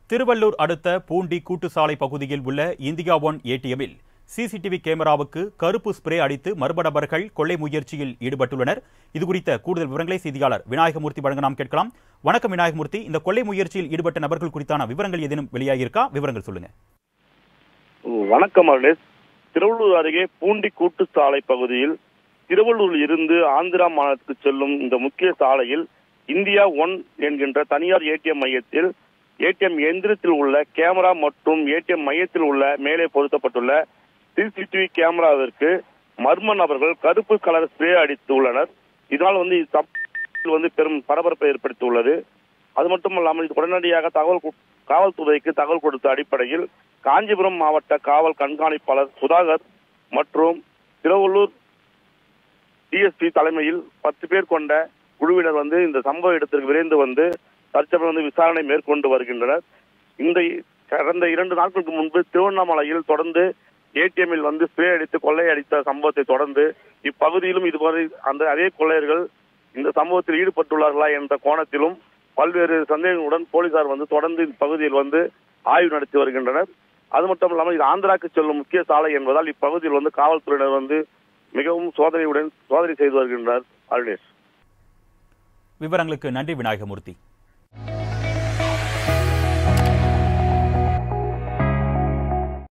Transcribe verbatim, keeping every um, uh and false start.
திருவள்ளூர் அடுத்த பூண்டி கூட்டுசாலை பகுதியில் உள்ள இந்தியா ஒன் ஏடிஎம்மில் சிசிடிவி கேமராவுக்கு கருப்பு ஸ்ப்ரே அடித்து மர்ம நபர்கள் கொள்ளை முயற்சியில் ஈடுபட்டுள்ளனர். இதுகுறித்த கூடுதல் விவரங்களை செய்தியாளர் விநாயகமூர்த்தி வழங்க நாம் கேட்கலாம். வணக்கம் விநாயகமூர்த்தி, இந்த கொள்ளை முயற்சியில் ஈடுபட்ட நபர்கள் குறித்தான விவரங்கள் ஏதேனும் வெளியாகியிருக்கா? விவரங்கள் சொல்லுங்க. வணக்கம் அருணேஷ். திருவள்ளூர் அருகே பூண்டி கூட்டுசாலை பகுதியில் திருவள்ளூரில் இருந்து ஆந்திரா மாநிலத்துக்கு செல்லும் இந்த முக்கிய சாலையில் இந்தியா ஒன் என்கின்ற தனியார் ஏடிஎம் மையத்தில் ஏடிஎம் எந்திரத்தில் உள்ள கேமரா மற்றும் ஏடிஎம் மையத்தில் உள்ள மேலே பொருத்தப்பட்டுள்ள சிசிடிவி கேமராவிற்கு மர்ம நபர்கள் கருப்பு கலர் ஸ்ப்ரே அடித்துள்ளனர். இதனால் வந்து வந்து பெரும் பரபரப்பை ஏற்படுத்தியுள்ளது. அது மட்டுமல்லாமல் இது உடனடியாக தகவல் காவல்துறைக்கு தகவல் கொடுத்த அடிப்படையில் காஞ்சிபுரம் மாவட்ட காவல் கண்காணிப்பாளர் சுதாகர் மற்றும் திருவள்ளூர் டிஎஸ்பி தலைமையில் பத்து பேர் கொண்ட குழுவினர் வந்து இந்த சம்பவ இடத்திற்கு விரைந்து வந்து தற்சமயம் வந்து விசாரணை மேற்கொண்டு வருகின்றனர். இந்த கடந்த இரண்டு நாட்களுக்கு முன்பு திருவண்ணாமலையில் தொடர்ந்து ஏடிஎம்மில் வந்து ஸ்ப்ரே அடித்து கொள்ளை அடித்த சம்பவத்தை தொடர்ந்து இப்பகுதியிலும் இதுவரை அந்த அதே கொள்ளையர்கள் இந்த சம்பவத்தில் ஈடுபட்டுள்ளார்களா என்ற கோணத்திலும் பல்வேறு சந்தேகங்களுடன் போலீசார் வந்து தொடர்ந்து இப்பகுதியில் வந்து ஆய்வு நடத்தி வருகின்றனர். அது மட்டும் இல்லாமல் இது ஆந்திராக்கு செல்லும் முக்கிய சாலை என்பதால் இப்பகுதியில் வந்து காவல்துறையினர் வந்து மிகவும் சோதனையுடன் சோதனை செய்து வருகின்றனர். அருணேஷ், விவரங்களுக்கு நன்றி விநாயகமூர்த்தி.